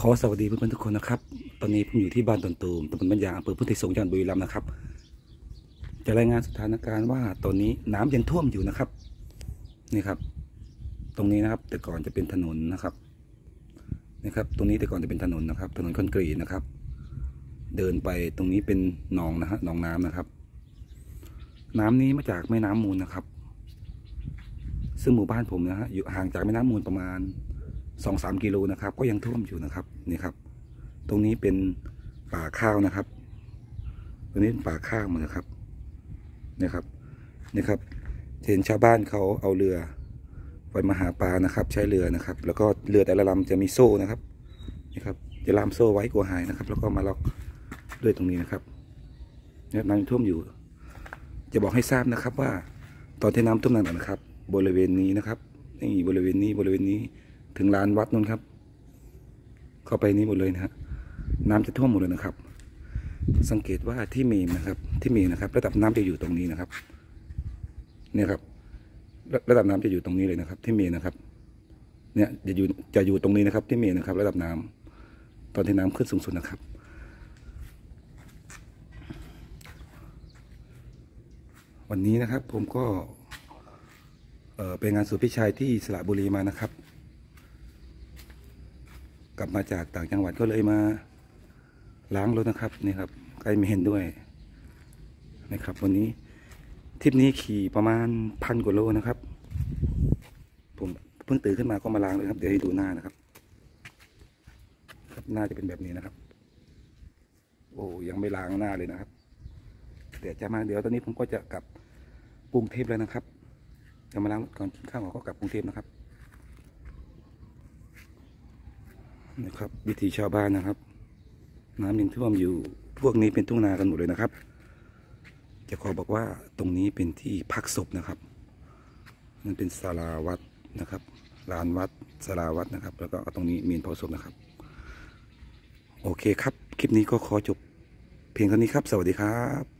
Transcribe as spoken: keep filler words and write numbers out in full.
ขอสวัสดีเพื่อนๆทุกคนนะครับตอนนี้ผมอยู่ที่บ้านตนตูมตำบลบ้านยางอำเภอพุทธิสงฆ์จังหวัดบุรีรัมย์นะครับจะรายงานสถานการณ์ว่าตอนนี้น้ำยังท่วมอยู่นะครับนี่ครับตรงนี้นะครับแต่ก่อนจะเป็นถนนนะครับนี่ครับตรงนี้แต่ก่อนจะเป็นถนนนะครับถนนคอนกรีตนะครับเดินไปตรงนี้เป็นหนองนะฮะหนองน้ำนะครับ น้ำนี้มาจากแม่น้ำมูลนะครับซึ่งหมู่บ้านผมนะฮะอยู่ห่างจากแม่น้ำมูลประมาณสองสามกิโลนะครับก็ยังท่วมอยู่นะครับนี่ครับตรงนี้เป็นป่าข้าวนะครับตรงนี้เป็นป่าข้าวหมดนะครับนี่ครับนี่ครับเห็นชาวบ้านเขาเอาเรือไปมาหาปลานะครับใช้เรือนะครับแล้วก็เรือแต่ละลำจะมีโซ่นะครับนี่ครับจะล่ามโซ่ไว้กลัวหายนะครับแล้วก็มาล็อกด้วยตรงนี้นะครับนี่น้ำท่วมอยู่จะบอกให้ทราบนะครับว่าตอนที่น้ำท่วมหนักนะครับบริเวณนี้นะครับนี่บริเวณนี้บริเวณนี้ถึงลานวัดนู่นครับเข้าไปนี้หมดเลยนะฮะน้ำจะท่วมหมดเลยนะครับสังเกตว่าที่เมนนะครับที่เมนนะครับระดับน้ำจะอยู่ตรงนี้นะครับเนี่ยครับระดับน้ำจะอยู่ตรงนี้เลยนะครับที่เมนนะครับเนี่ยจะอยู่จะอยู่ตรงนี้นะครับที่เมนนะครับระดับน้ำตอนที่น้ำขึ้นสูงสุดนะครับวันนี้นะครับผมก็เอ่อไปงานสุพิชัยที่สระบุรีมานะครับกลับมาจากต่างจังหวัดก็เลยมาล้างรถนะครับนี่ครับใครไม่เห็นด้วยนะครับวันนี้ทริปนี้ขี่ประมาณพันกว่าโลนะครับผมเพิ่งตื่นขึ้นมาก็มาล้างเลยครับเดี๋ยวให้ดูหน้านะครับครับหน้าจะเป็นแบบนี้นะครับโอ้ยังไม่ล้างหน้าเลยนะครับเดี๋ยวจะมาเดี๋ยวตอนนี้ผมก็จะกลับกรุงเทพแล้วนะครับจะมาล้างก่อนกินข้าวก็กลับกรุงเทพนะครับนะครับวิถีชาวบ้านนะครับน้ำยังท่วมอยู่พวกนี้เป็นทุ่งนากันหมดเลยนะครับจะขอบอกว่าตรงนี้เป็นที่พักศพนะครับนั่นเป็นศาลาวัดนะครับลานวัดศาลาวัดนะครับแล้วก็ตรงนี้เมนเผาศพนะครับโอเคครับคลิปนี้ก็ขอจบเพียงเท่านี้ครับสวัสดีครับ